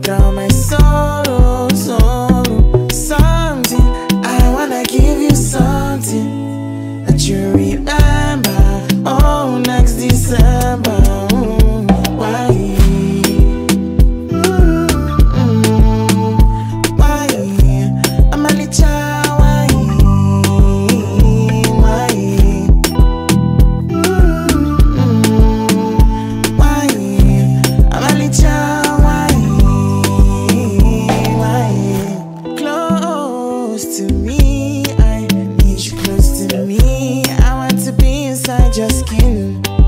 drown my sorrow. Something, I wanna give you something that you remember. Oh, next December. Why? Why? I'm a little why? Why? Why? I'm a little why? Close to me, I need you close to me. I want to be inside your skin.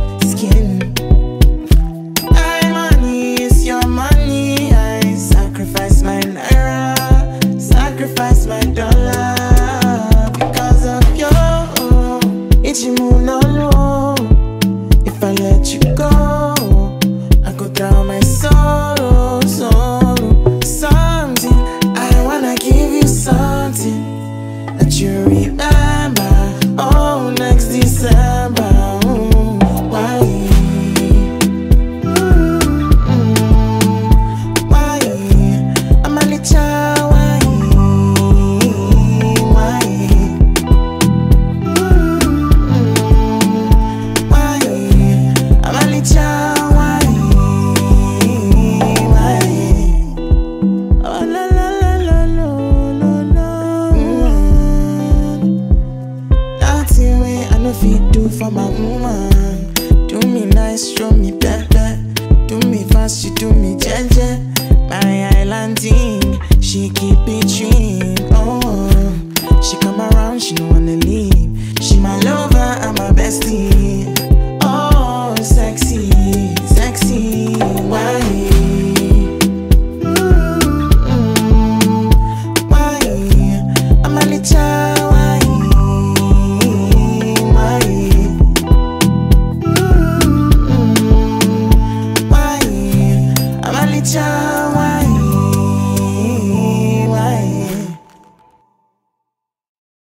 My money is your money. I sacrifice my naira, sacrifice my dollar because of you. Ichimu no low. If I let you go, I go drown my sorrow. Something, I wanna give you something that you remember. Oh, next December. Why? Why? I'm a little why? Why? Why? I'm a little why? Oh la la la la la la. Nothing way I no fit do for my woman. Do me nice, show me better. Do me fast, you do me jeje. My island thing, she keep it dream. Oh, she come around, she don't wanna leave. She my lover, I'm my bestie.